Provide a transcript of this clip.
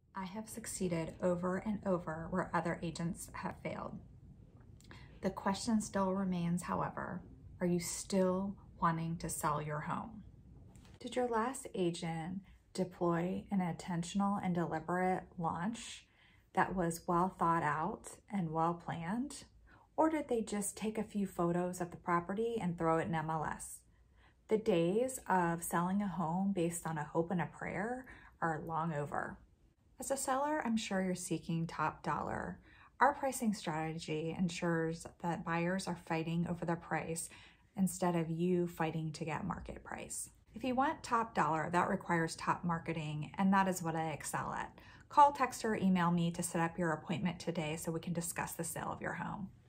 I have succeeded over and over where other agents have failed. The question still remains, however, are you still wanting to sell your home? Did your last agent deploy an intentional and deliberate launch that was well thought out and well planned? Or did they just take a few photos of the property and throw it in MLS? The days of selling a home based on a hope and a prayer are long over. As a seller, I'm sure you're seeking top dollar. Our pricing strategy ensures that buyers are fighting over the price instead of you fighting to get market price. If you want top dollar, that requires top marketing, and that is what I excel at. Call, text, or email me to set up your appointment today so we can discuss the sale of your home.